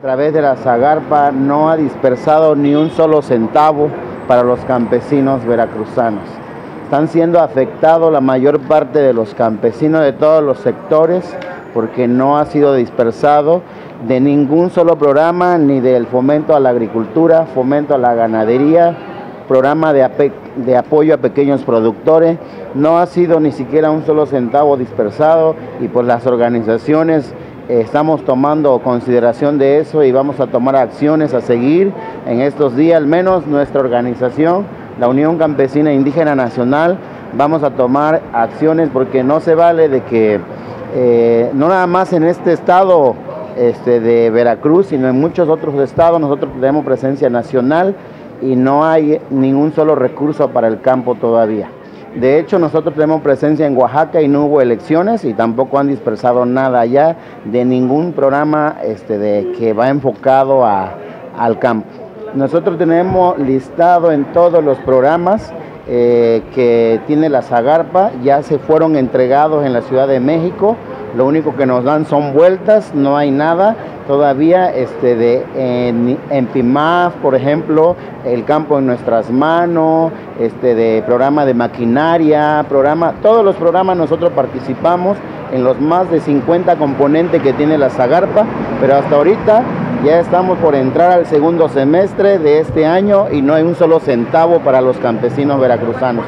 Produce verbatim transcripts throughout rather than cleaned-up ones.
través de la Zagarpa no ha dispersado ni un solo centavo para los campesinos veracruzanos. Están siendo afectados la mayor parte de los campesinos de todos los sectores porque no ha sido dispersado de ningún solo programa, ni del fomento a la agricultura, fomento a la ganadería, programa de, de apoyo a pequeños productores. No ha sido ni siquiera un solo centavo dispersado y pues las organizaciones eh, estamos tomando consideración de eso y vamos a tomar acciones a seguir en estos días. Al menos nuestra organización, la Unión Campesina Indígena Nacional, vamos a tomar acciones porque no se vale de que eh, no nada más en este estado este, de Veracruz, sino en muchos otros estados nosotros tenemos presencia nacional y no hay ningún solo recurso para el campo todavía. De hecho, nosotros tenemos presencia en Oaxaca y no hubo elecciones y tampoco han dispersado nada allá de ningún programa este, de, que va enfocado a, al campo. Nosotros tenemos listado en todos los programas eh, que tiene la Zagarpa, ya se fueron entregados en la Ciudad de México. Lo único que nos dan son vueltas, no hay nada todavía este, de, en, en P I M A F, por ejemplo, el campo en nuestras manos, este, de programa de maquinaria, programa, todos los programas nosotros participamos en los más de cincuenta componentes que tiene la Zagarpa, pero hasta ahorita ya estamos por entrar al segundo semestre de este año y no hay un solo centavo para los campesinos veracruzanos.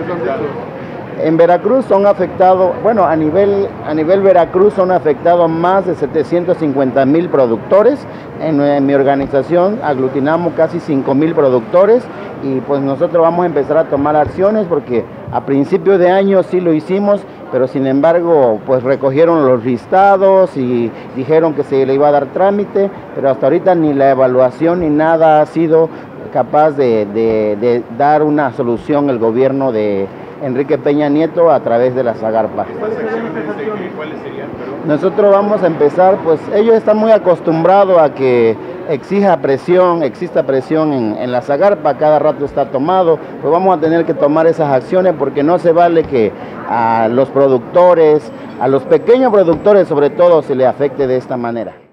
En Veracruz son afectados, bueno, a nivel, a nivel Veracruz son afectados más de setecientos cincuenta mil productores. En, en mi organización aglutinamos casi cinco mil productores y pues nosotros vamos a empezar a tomar acciones porque a principios de año sí lo hicimos, pero sin embargo pues recogieron los listados y dijeron que se le iba a dar trámite, pero hasta ahorita ni la evaluación ni nada ha sido capaz de, de, de dar una solución el gobierno de Enrique Peña Nieto a través de la Zagarpa. ¿Cuáles serían? Nosotros vamos a empezar, pues ellos están muy acostumbrados a que exija presión, exista presión en, en la Zagarpa, cada rato está tomado, pues vamos a tener que tomar esas acciones porque no se vale que a los productores, a los pequeños productores sobre todo, se les afecte de esta manera.